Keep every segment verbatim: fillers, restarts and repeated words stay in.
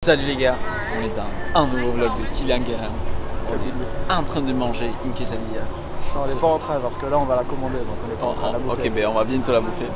Salut les gars, on est dans un nouveau vlog de Kylian Guérin. On est en train de manger une quesadilla. Non, on n'est pas en train parce que là on va la commander, donc on n'est pas en train de la bouffer. Ok, ben on va bientôt la bouffer.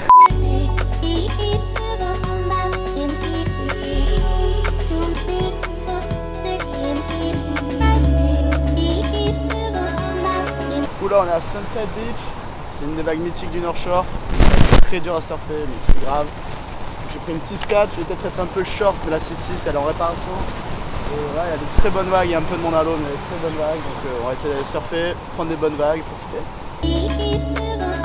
Du coup là on est à Sunset Beach, c'est une des vagues mythiques du North Shore. C'est très dur à surfer, mais c'est grave. J'ai pris une six quatre, je vais peut-être être un peu short, mais la six six elle est en réparation. Et là il y a de très bonnes vagues, il y a un peu de monde à l'eau, mais très bonnes vagues. Donc euh, on va essayer d'aller surfer, prendre des bonnes vagues, profiter.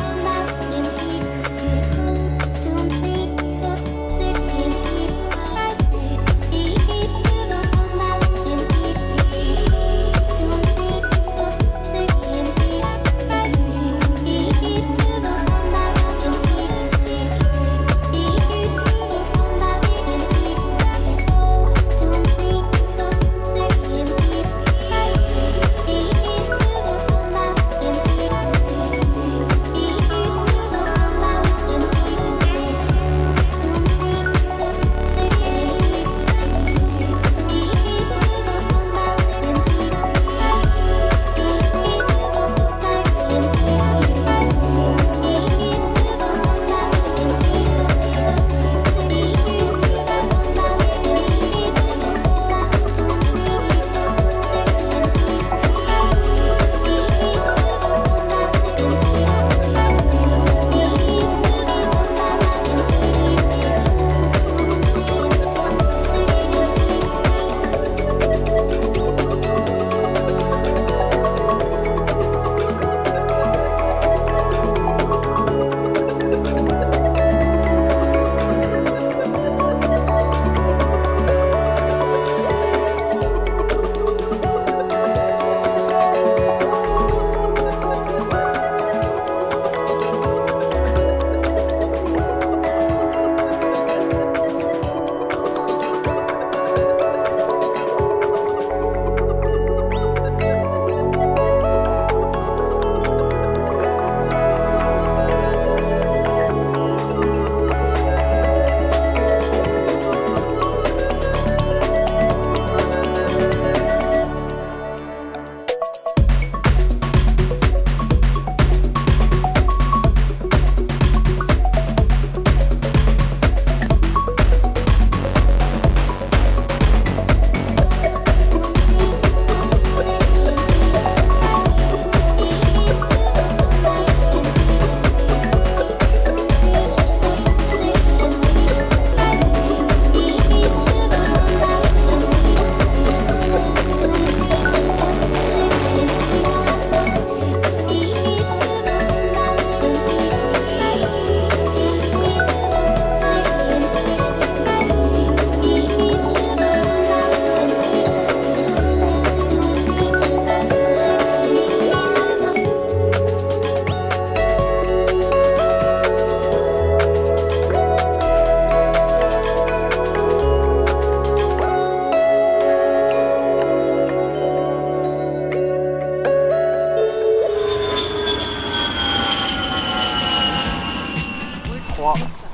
trois,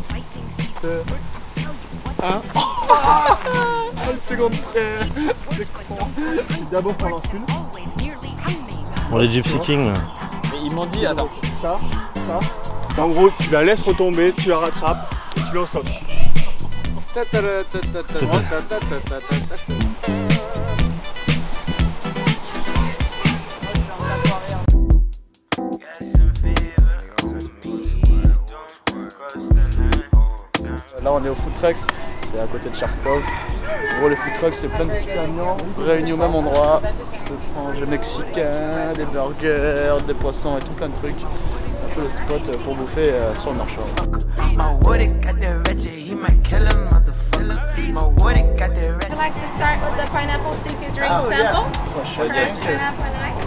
deux, un. une seconde près. C'est con. D'abord pour l'encul. Bon, les Gypsy Kings là. Mais ils m'ont dit, attends. Ça, ça. En gros, tu la laisses retomber, tu la rattrapes et tu le sautes. Là on est au food trucks, c'est à côté de Shark Cove. En gros les food trucks c'est plein de petits camions réunis au même endroit. Tu peux manger mexicain, des burgers, des poissons et tout plein de trucs. C'est un peu le spot pour bouffer euh, sur le North Shore. Would you like to start with the pineapple tiki drink Oh, sample? yeah. For sure. First, pineapple and ice.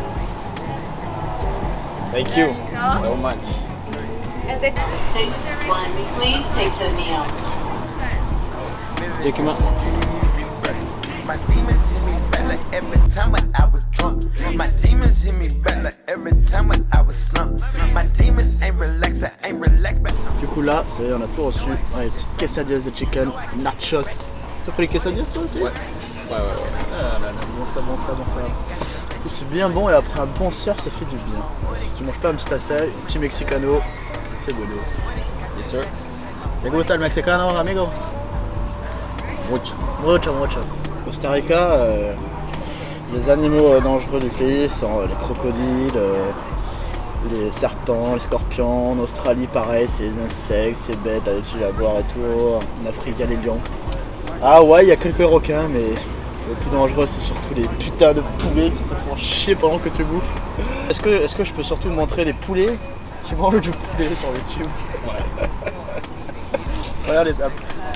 Thank you No. so much. And then six one, please take the meal. Document. My demons hit me back like every time when I was drunk. My demons hit me back like every time when I was slumped. My demons ain't relaxed, I ain't relaxed. Du coup là, ça y est, on a tout reçu. On a des petites quesadillas de chicken, nachos, T'as pris les quesadillas toi aussi? Ouais. Ouais, ouais, ouais. Ah là là, bon ça, bon ça, bon ça. C'est bien bon et après un bon surf, ça fait du bien. Si tu manges pas un petit açaï, un petit mexicano, c'est bon. Yes sir. ¿Te gusta el mexicano, amigo? Mucho. Mucho, mucho. Costa Rica, euh, les animaux euh, dangereux du pays sont euh, les crocodiles, euh, les serpents, les scorpions. En Australie, pareil, c'est les insectes, c'est bête, là dessus la boire et tout. En Afrique, il y a les lions. Ah ouais, il y a quelques requins, mais le plus dangereux, c'est surtout les putains de poulets qui te font chier pendant que tu bouffes. Est-ce que, est-ce que je peux surtout montrer les poulets qui mangent du poulet sur YouTube? Ouais. Regarde les apps.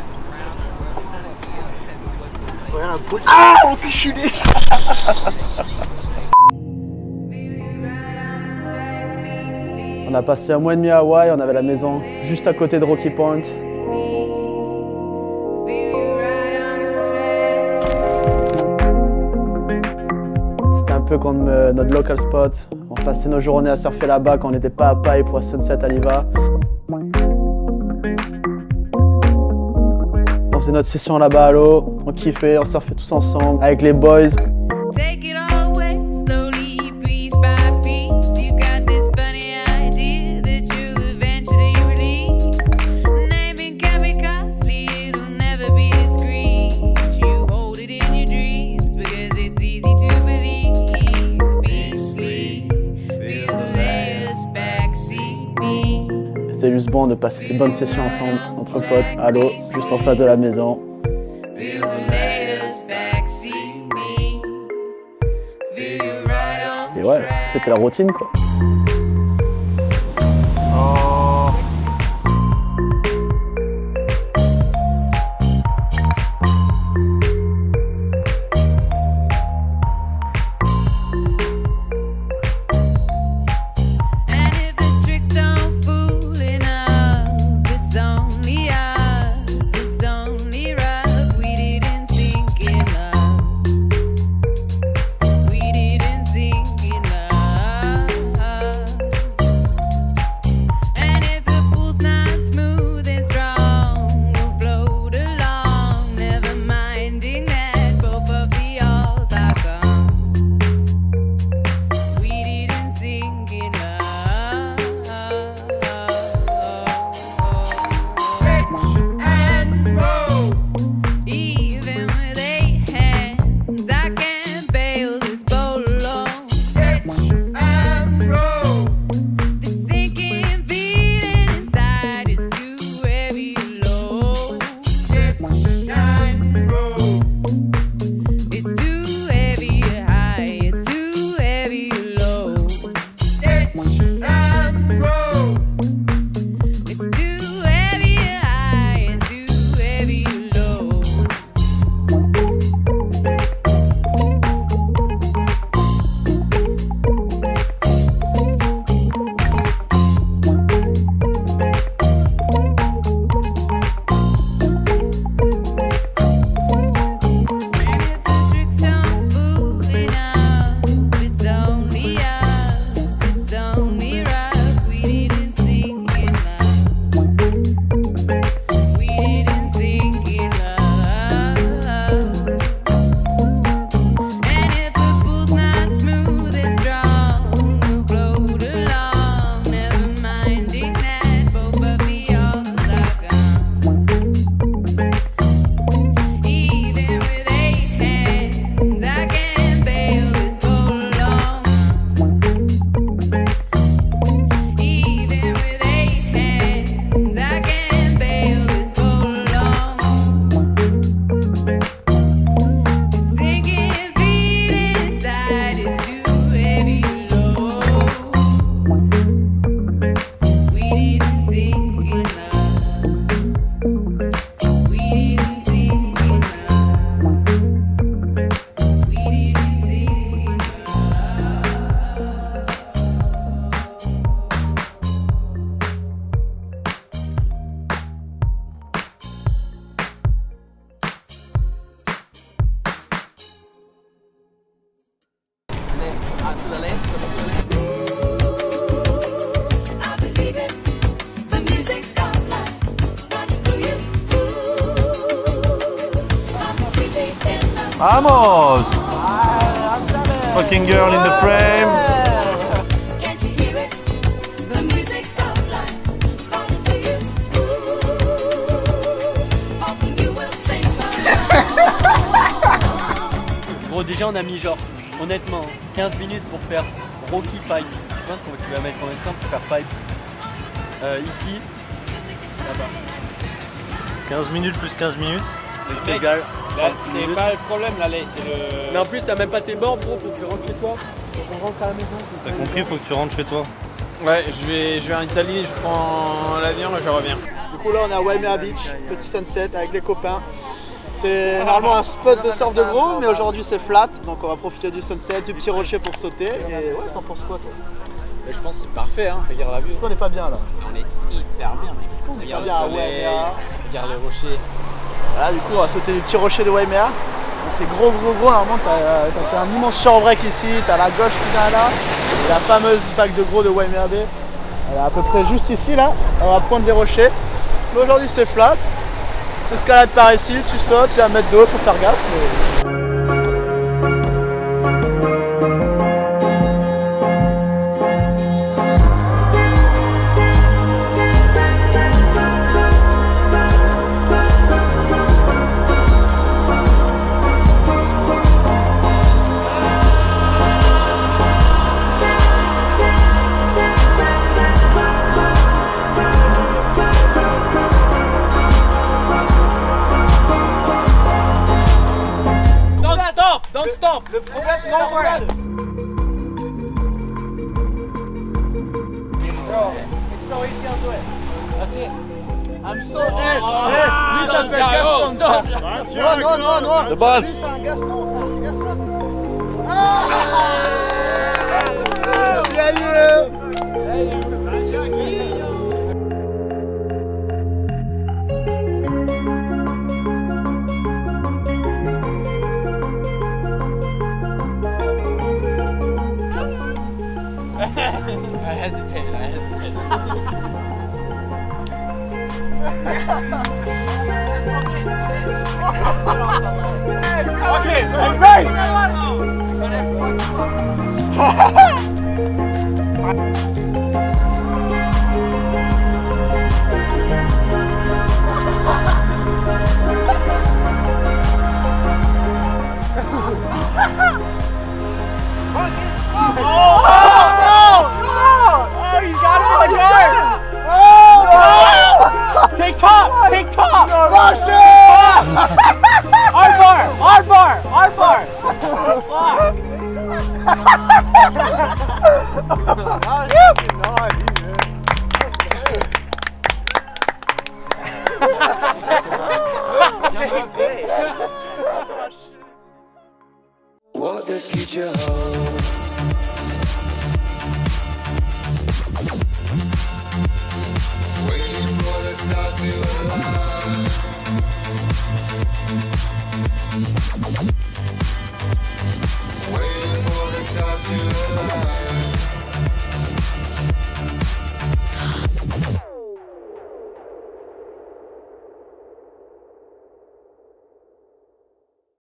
Regarde un poulet. Ah, enculé. On a passé un mois et demi à Hawaï, on avait la maison juste à côté de Rocky Point. C'était un peu comme euh, notre local spot. On passait nos journées à surfer là-bas quand on n'était pas à Pipe ou à Sunset à Liva. On faisait notre session là-bas à l'eau, on kiffait, on surfait tous ensemble avec les boys. C'était juste bon de passer des bonnes sessions ensemble, entre potes, à l'eau, juste en face de la maison. Et ouais, c'était la routine quoi. Vamos! Fucking girl in the frame. Can't you hear it? The music of life calling to you. Ooh, hoping you will sing along. Bon, déjà on a mis genre, honnêtement, quinze minutes pour faire Rocky Pipe. Je pense qu'on va mettre combien de temps pour faire Pipe euh, ici, là-bas. quinze minutes plus quinze minutes. C'est égal. C'est pas le problème là, c'est le. Mais en plus, t'as même pas tes bords, bro, faut que tu rentres chez toi. Faut qu'on rentre à la maison. T'as compris, faut que tu rentres chez toi. Ouais, je vais, je vais en Italie, je prends l'avion et je reviens. Du coup là on est à Waimea Beach, petit sunset avec les copains. C'est normalement un spot de surf de gros, mais aujourd'hui c'est flat, donc on va profiter du sunset, du petit rocher pour sauter. Et ouais, t'en penses quoi toi? Et je pense que c'est parfait, hein. Regarde la vue. Est-ce qu'on est pas bien là? On est hyper bien, mec. Est-ce qu'on est pas Regarde bien à le soleil, Waimea? regarde les rochers. Voilà, du coup on va sauter du petit rocher de Waimea. C'est gros gros gros, normalement t'as as fait un immense shore break ici, t'as la gauche qui vient là, et la fameuse vague de gros de Waimea Bay. Elle est à peu près juste ici là, on va pointe des rochers. Mais aujourd'hui c'est flat. Escalade par ici, tu sautes, il y a un mètre d'eau, faut faire gaffe. Mais... Don't stop! Le problème c'est la roulade. Bro, it's so easy to do it. That's it. I'm so dead. Lui s'appelle Gaston. Non, non, non, non. The boss. Lui c'est un Gaston, frère, c'est Gaston. Ah! Yeah, yeah. I hesitated, I hesitated. Okay, let's go! Take top! Take top! Rush it! Hard bar! Hard bar! Hard bar! What the future holds. Waiting for the stars to align. Waiting for the stars to align.